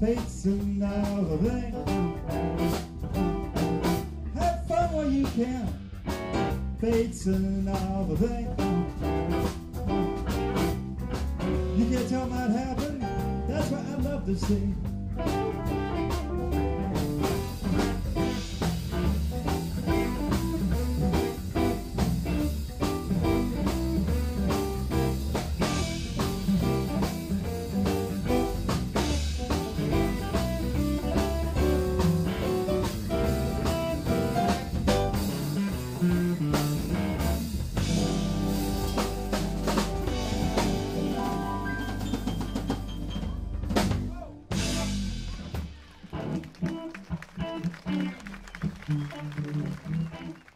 Fate's another thing. Have fun while you can. Fate's another thing. You can't tell what happened. That's what I love to see. Thank you.